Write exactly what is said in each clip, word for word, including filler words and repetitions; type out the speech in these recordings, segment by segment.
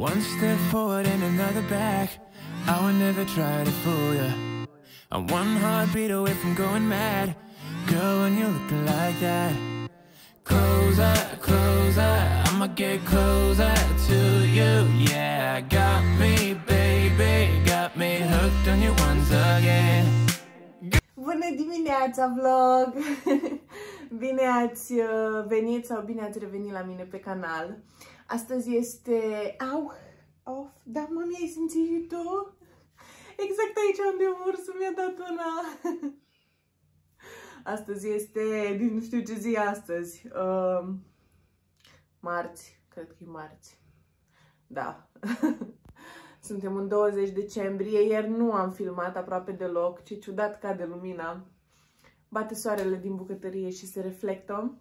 One step forward and another back. I would never try to fool you. I'm one heartbeat away from going mad. Girl, when you're looking like that. Closer, closer, I'ma get closer to you. Yeah, got me, baby, got me hooked on you once again. Bună dimineața, vlog! Bine ați venit sau bine ați revenit la mine pe canal. Astăzi este... Au! Of! Da, mami, ai simțit tu? Exact aici unde ursul mi-a dat una. Astăzi este... Nu știu ce zi e astăzi. Uh, marți. Cred că e marți. Da. Suntem în douăzeci decembrie. Ieri nu am filmat aproape deloc. Ce ciudat cade lumina. Bate soarele din bucătărie și se reflectă.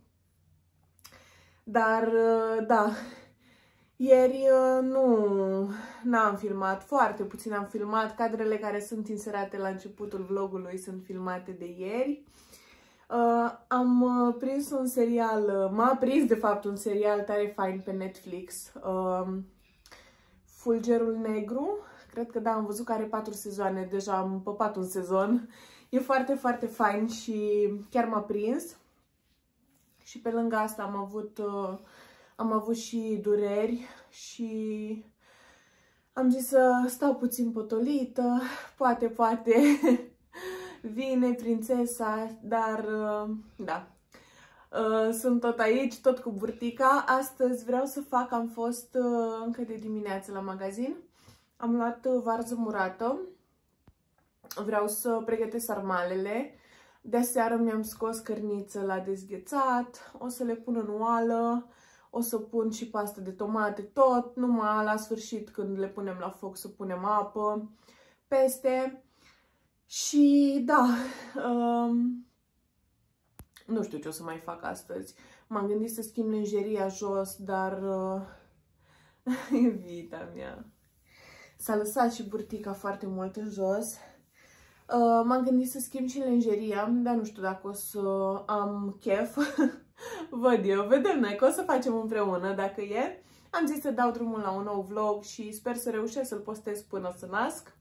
Dar, da, ieri nu n-am filmat, foarte puțin am filmat. Cadrele care sunt inserate la începutul vlogului sunt filmate de ieri. Uh, am prins un serial, m-a prins de fapt un serial tare fain pe Netflix, uh, Fulgerul Negru. Cred că da, am văzut că are patru sezoane, deja am păpat un sezon. E foarte, foarte fain și chiar m-a prins. Și pe lângă asta am avut, uh, am avut și dureri și am zis să stau puțin potolită. Poate, poate vine prințesa, dar uh, da. Uh, sunt tot aici, tot cu burtica. Astăzi vreau să fac, am fost uh, încă de dimineață la magazin. Am luat uh, varză murată. Vreau să pregătesc sarmalele. De aseară mi-am scos cărniță la dezghețat. O să le pun în oală. O să pun și pastă de tomate, tot. Numai la sfârșit, când le punem la foc, să punem apă peste. Și da, um, nu știu ce o să mai fac astăzi. M-am gândit să schimb lenjeria jos, dar uh, iubita mea s-a lăsat și burtica foarte mult în jos. Uh, M-am gândit să schimb și lenjeria, dar nu știu dacă o să am chef. Văd eu, vedem noi că o să facem împreună dacă e. Am zis să dau drumul la un nou vlog și sper să reușesc să-l postez până să nasc.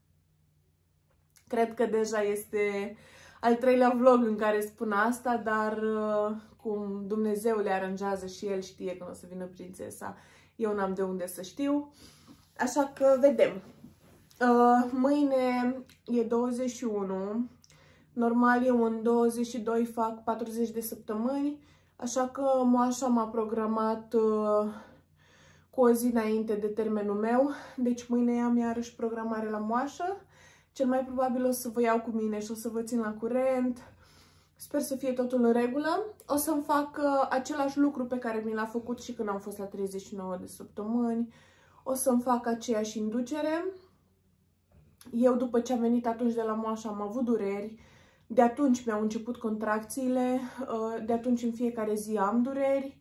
Cred că deja este al treilea vlog în care spun asta, dar uh, cum Dumnezeu le aranjează și El știe când o să vină prințesa, eu n-am de unde să știu. Așa că vedem. Uh, mâine e douăzeci și unu, normal eu în douăzeci și doi fac patruzeci de săptămâni, așa că moașa m-a programat uh, cu o zi înainte de termenul meu, deci mâine am iarăși programare la moașă. Cel mai probabil o să vă iau cu mine și o să vă țin la curent. Sper să fie totul în regulă. O să-mi fac uh, același lucru pe care mi l-a făcut și când am fost la treizeci și nouă de săptămâni. O să-mi fac aceeași inducere. Eu, după ce am venit atunci de la moașă, am avut dureri. De atunci mi-au început contracțiile. De atunci în fiecare zi am dureri.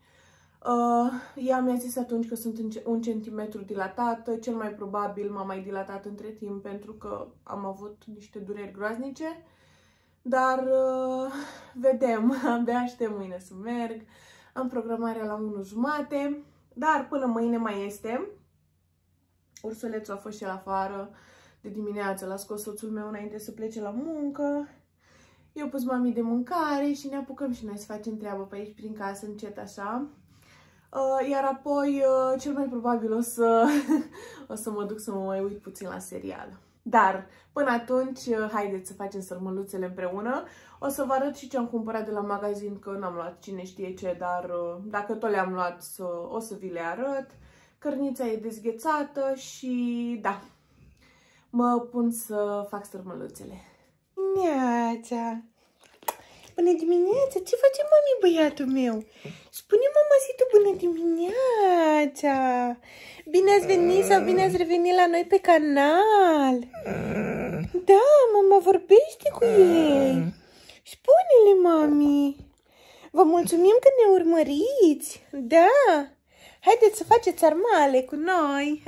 Ea mi-a zis atunci că sunt un centimetru dilatată. Cel mai probabil m-am mai dilatat între timp pentru că am avut niște dureri groaznice. Dar vedem, abia aștept mâine să merg. Am programarea la unu jumate. Dar până mâine mai este. Ursulețul a fost și el afară de dimineață, l-a scos soțul meu înainte să plece la muncă. Eu pus mami de mâncare și ne apucăm și noi să facem treabă pe aici prin casă, încet așa. Uh, iar apoi, uh, cel mai probabil o să, o să mă duc să mă mai uit puțin la serial. Dar, până atunci, uh, haideți să facem sărmăluțele împreună. O să vă arăt și ce am cumpărat de la magazin, că n-am luat cine știe ce, dar uh, dacă tot le-am luat, să, o să vi le arăt. Cărnița e dezghețată și da, mă pun să fac sărmăluțele. Dimineața! Bună dimineața! Ce face mami, băiatul meu? Spune mama-situ bună dimineața! Bine ați venit sau bine ați revenit la noi pe canal? Da, mama vorbește cu ei! Spune-le, mami! Vă mulțumim că ne urmăriți! Da! Haideți să faceți sarmale cu noi!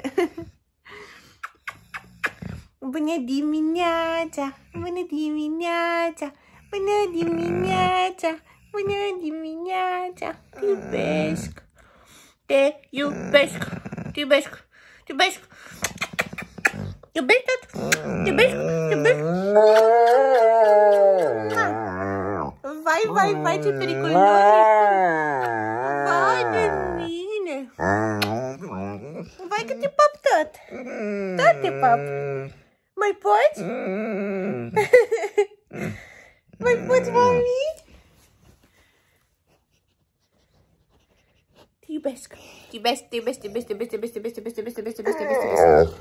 Bună dimineața! Bună dimineața! Bună dimineața! Bună dimineața! Te iubesc! Te iubesc! Te iubesc! Te iubesc. Te iubesc, tot? Te iubesc? Te iubesc? Vai, vai, vai, ce periculos. Vai de mine. Vai că te pap tot. Tot te pap. Mai poți? Mai poți, mami? Te iubesc. Te iubesc, te iubesc, te iubesc, te iubesc, te iubesc, te iubesc, te iubesc, te iubesc, te iubesc, te iubesc, te iubesc, te iubesc.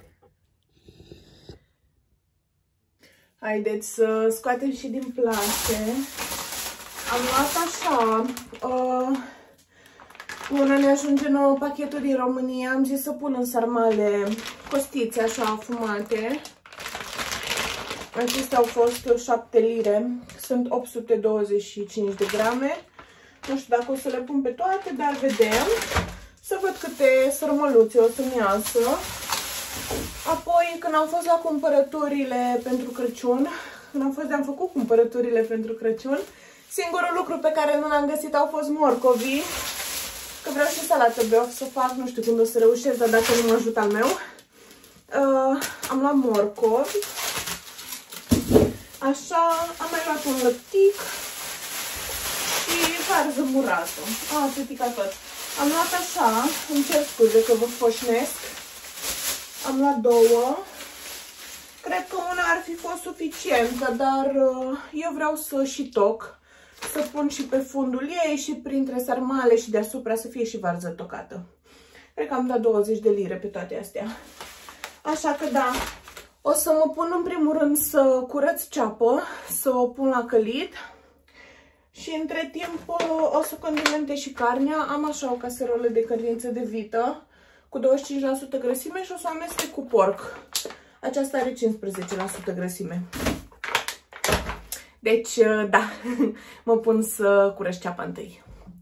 Haideți să scoatem și din plase. Am luat așa, uh, până ne ajunge nouă pachetul din România, am zis să pun în sarmale costițe așa afumate. Acestea au fost șapte lire, sunt opt sute douăzeci și cinci de grame. Nu știu dacă o să le pun pe toate, dar vedem. Să văd câte sărmăluțe o să-mi iasă. Apoi, când am fost la cumpărăturile pentru Crăciun, când am fost de-am făcut cumpărăturile pentru Crăciun, singurul lucru pe care nu l-am găsit au fost morcovii. Că vreau și salată beof să fac, nu știu când o să reușesc, dar dacă nu mă ajută al meu. Uh, am luat morcovi. Așa, am mai luat un lăptic și varză murată. Ah, se pica tot. Am luat așa, îmi cer scuze că vă foșnesc. Am luat două. Cred că una ar fi fost suficientă, dar uh, eu vreau să și toc. Să pun și pe fundul ei și printre sarmale și deasupra să fie și varză tocată. Cred că am dat douăzeci de lire pe toate astea. Așa că da, o să mă pun în primul rând să curăț ceapă, să o pun la călit. Și între timp o să condimentez și carnea. Am așa o caserolă de cărniță de vită cu douăzeci și cinci la sută grăsime și o să o amestec cu porc. Aceasta are cincisprezece la sută grăsime. Deci, da, mă pun să curăț ceapa întâi.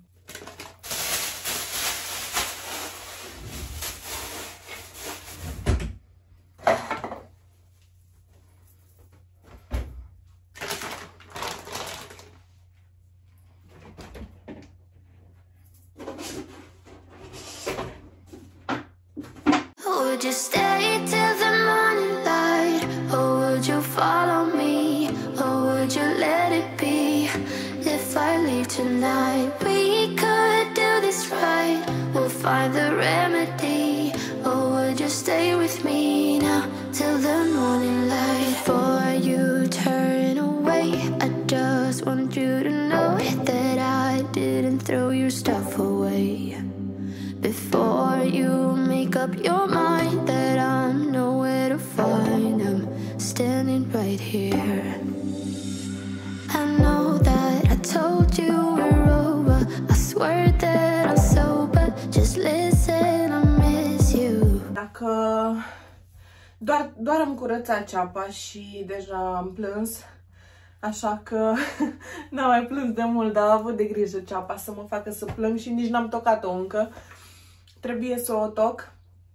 Would you stay till the morning light, or would you follow me, or would you let it be? If I leave tonight, we could do this right. We'll find the remedy, or would you stay with me now till the morning light? Before you turn away, I just want you to know that I didn't throw your stuff away. Before you make up your mind that I'm nowhere to find, I'm standing right here. I know that I told you we're over, I swear that I'm sober, just listen, I miss you. Dacă doar, doar am curățat ceapa și deja am plâns, așa că n-am mai plâns de mult, dar am avut de grijă ceapa să mă facă să plâng și nici n-am tocat-o încă. Trebuie să o toc.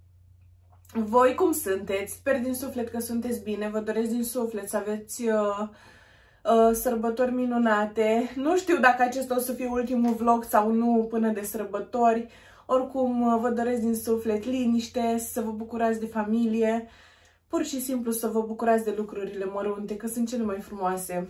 Voi cum sunteți? Sper din suflet că sunteți bine. Vă doresc din suflet să aveți uh, uh, sărbători minunate. Nu știu dacă acesta o să fie ultimul vlog sau nu până de sărbători. Oricum, uh, vă doresc din suflet liniște, să vă bucurați de familie. Pur și simplu să vă bucurați de lucrurile mărunte, că sunt cele mai frumoase.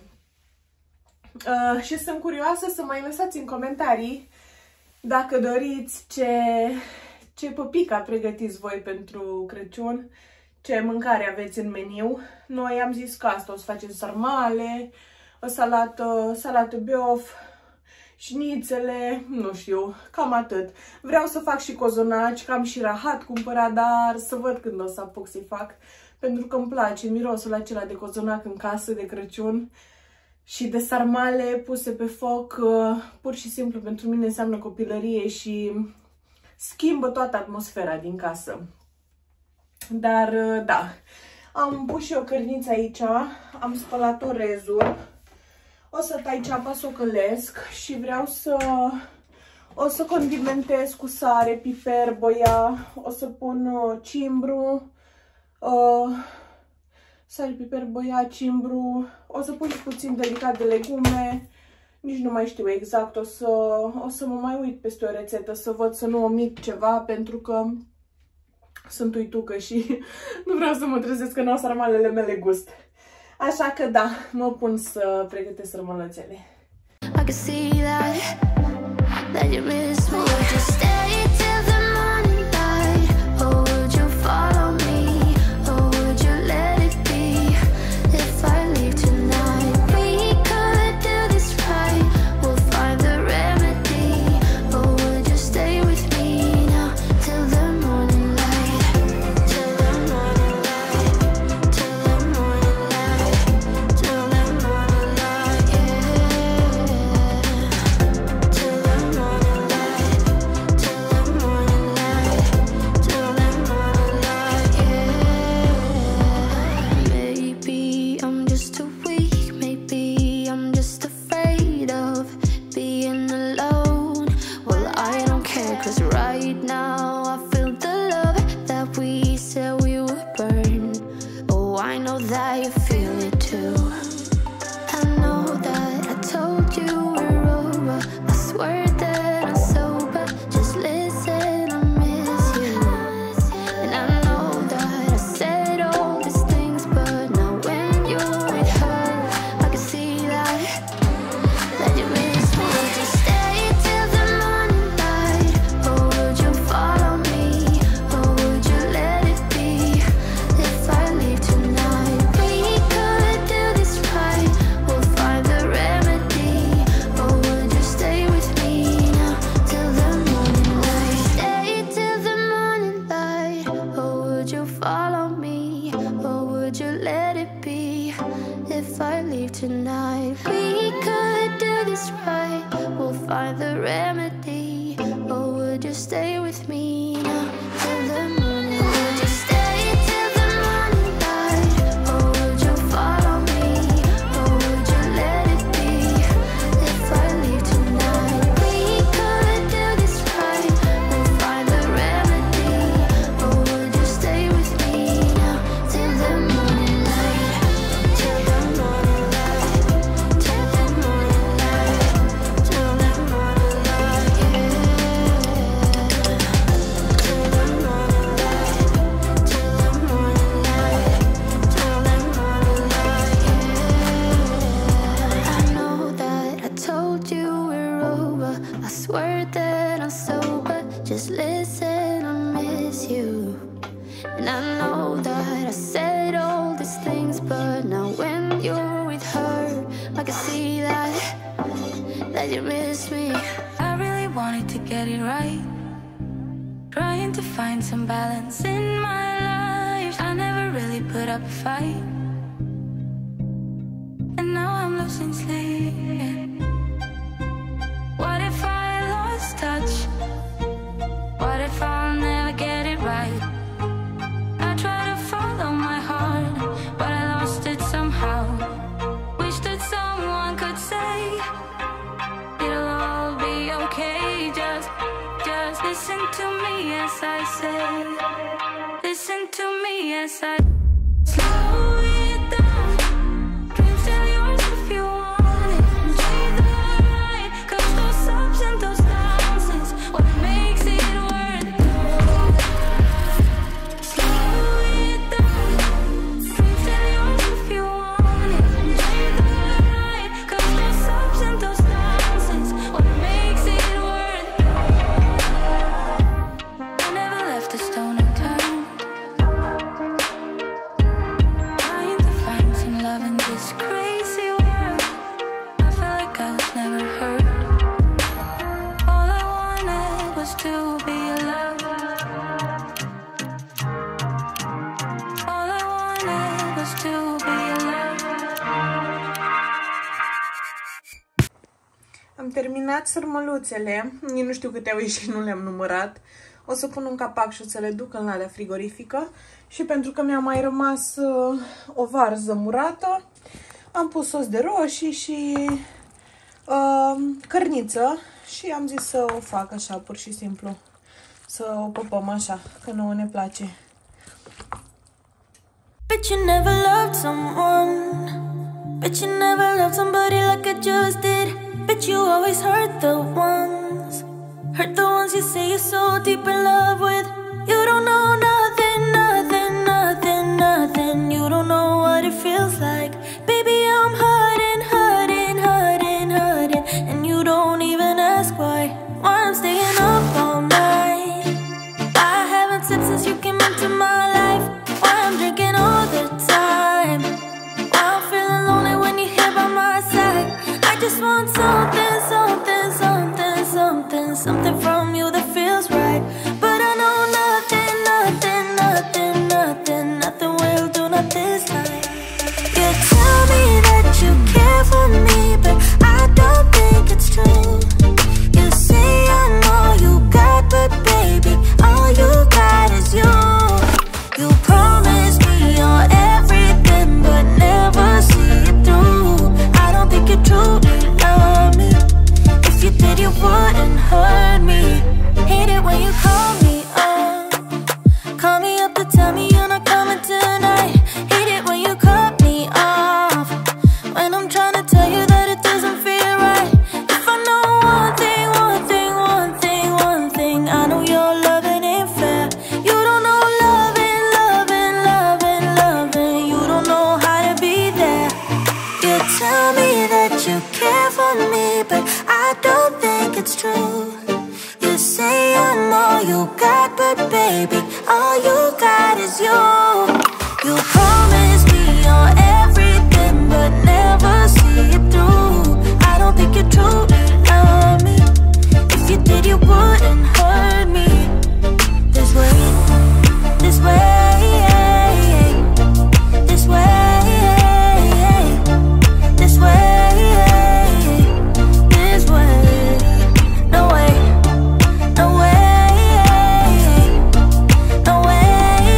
Uh, și sunt curioasă să mai lăsați în comentarii dacă doriți ce... ce păpica pregătiți voi pentru Crăciun, ce mâncare aveți în meniu. Noi am zis că asta o să facem sarmale, o salată, salată beof, șnițele, nu știu, cam atât. Vreau să fac și cozonaci, că am și rahat cumpărat, dar să văd când o să apuc să-i fac, pentru că îmi place mirosul acela de cozonac în casă de Crăciun și de sarmale puse pe foc. Pur și simplu pentru mine înseamnă copilărie și schimbă toată atmosfera din casă. Dar, da, am pus și o cărniță aici, am spălat orezul, o să tai ceapa, să o călesc și vreau să o să condimentez cu sare, piper, boia, o să pun cimbru, uh, sare, piper, boia, cimbru, o să pun și puțin delicat de legume. Nici nu mai știu exact, o să, o să mă mai uit peste o rețetă să văd să nu omit ceva, pentru că sunt uitucă și nu vreau să mă trezesc că nu au sarmalele mele gust. Așa că da, mă pun să pregătesc sărmălățele. I can see that, that you miss me. Would you stay till the morning light? Or would you follow me? Or would you let it be? If I leave tonight, we could do this right. We'll find the remedy. Or would you stay with me now till the morning light? Till the morning light. Till the morning light. Till the morning light, yeah. Till the morning light. Till the morning light. Till the morning light, yeah. Maybe I'm just too weak. Maybe I'm just afraid of being alone. Well, I don't care, 'cause right now I feel the love that we said we would burn. Oh, I know that you feel it too. I know that I told you we're over. I swear that I'm sober. Just listen, I miss you. And I know that I said all these things, but now when you're with her, I can see that, that you miss me. Would you stay till the morning light? Or would you follow me? Or would you let it be? If I leave tonight, we could do this right. We'll find the remedy. Or would you stay with me now till the morning light? Stay till the morning light. Or would you follow me? Or would you let it be? If I leave tonight, we could do this right. We'll find the remedy. Or would you stay with me now till the morning light? Would you stay till the morning light? Or would you follow me? Or would you let it be? If I leave tonight, we could do this right. We'll find the remedy. Or would you stay with me now till the morning light? Till the morning light. Till the morning light. Till the morning light, yeah. Till the morning light. Till the morning light. Till the morning light, yeah. I know that I told you we're over. I swear that I'm sober. Just listen, I miss you. And I know that I said all these things, but now when you're with her, I can see that, that you miss me. I really wanted to get it right, trying to find some balance in my life. I never really put up a fight, and now I'm losing sleep. What if I lost touch? What if I'll never get it right? I try to follow my heart, but I lost it somehow. Wish that someone could say it'll all be okay. Just, just listen to me as I say. Listen to me as I slow it down. Dreams still yours if you want it. Enjoy the ride, 'cause those ups and those downs is what makes it worth it. Slow it down. Dreams still yours if you want it. Enjoy the ride, 'cause those ups and those downs is what makes it worth it. I never left a stone unturned, trying to find some love in this crazy world. I felt like I was never hurt. All I wanted was to be loved. All I wanted was to be loved. Am terminat sărmăluțele, nici nu știu câte au ieșit, nu le-am numărat. O să pun un capac și o să le duc în lada frigorifică. Și pentru că mi-a mai rămas uh, o varză murată, am pus sos de roșii și uh, cărniță și am zis să o fac așa, pur și simplu. Să o păpăm așa, că nouă ne place. Bet you never loved someone. Bet you never loved somebody like I just did. Bet you always hurt the ones, hurt the ones you say you're so deep in love with. You don't know nothing. want something, something, something, something, something from you that feels right. But I know nothing, nothing, nothing, nothing, nothing will do not this night. You tell me that you care for me, but I don't think it's true. You say I'm all you got, but baby, all you got is you. You promise me you're everything, but never see it through. I don't think you truly love me. If you did, you wouldn't hurt me. Hate it when you call me up, call me up to tell me you're not coming tonight. Hate it when you cut me off, when I'm trying to tell you that it doesn't feel right. If I know one thing, one thing, one thing, one thing, I know your loving ain't fair. You don't know loving, loving, loving, loving. You don't know how to be there. You tell me that you care for me, but I don't think it's true. You say I'm all you got, but baby, all you got is you. You promise me you're everything, but never see it through. I don't think you truly love me. If you did, you wouldn't hurt me. This way, this way, this way, this way, this way. No way, no way, no way,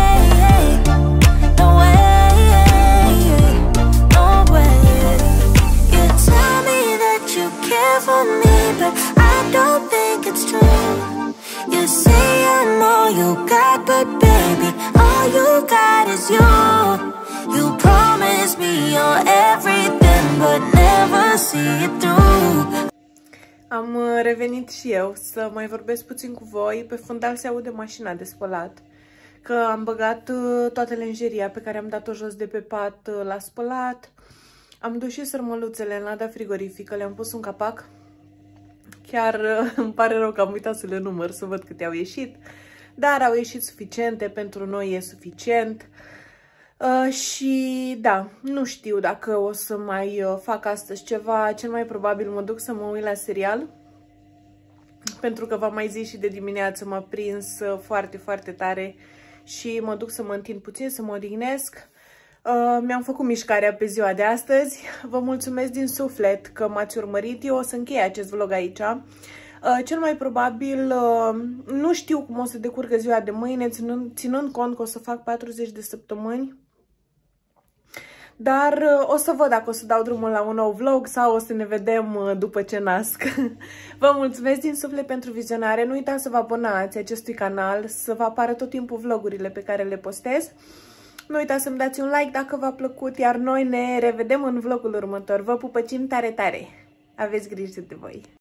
no way, no way. You tell me that you care for me, but I don't think it's true. You say I'm all you got, but baby, all you got is you. You promise me you're everything, but never see it through. Am uh, revenit și eu să mai vorbesc puțin cu voi. Pe fundal se aude mașina de spălat, că am băgat uh, toată lenjeria pe care am dat-o jos de pe pat uh, la spălat. Am dus și sărmăluțele în lada frigorifică, le-am pus un capac. Chiar uh, îmi pare rău că am uitat să le număr, să văd câte au ieșit. Dar au ieșit suficiente, pentru noi e suficient. Uh, și da, nu știu dacă o să mai uh, fac astăzi ceva. Cel mai probabil mă duc să mă uit la serial, pentru că v-am mai zis și de dimineață m-a prins uh, foarte, foarte tare și mă duc să mă întind puțin, să mă odihnesc. Uh, mi-am făcut mișcarea pe ziua de astăzi. Vă mulțumesc din suflet că m-ați urmărit. Eu o să închei acest vlog aici. Uh, cel mai probabil uh, nu știu cum o să decurgă ziua de mâine, ținând, ținând cont că o să fac patruzeci de săptămâni. Dar uh, o să văd dacă o să dau drumul la un nou vlog sau o să ne vedem uh, după ce nasc. Vă mulțumesc din suflet pentru vizionare. Nu uitați să vă abonați acestui canal, să vă apară tot timpul vlogurile pe care le postez. Nu uitați să-mi dați un like dacă v-a plăcut, iar noi ne revedem în vlogul următor. Vă pupăcim tare, tare! Aveți grijă de voi!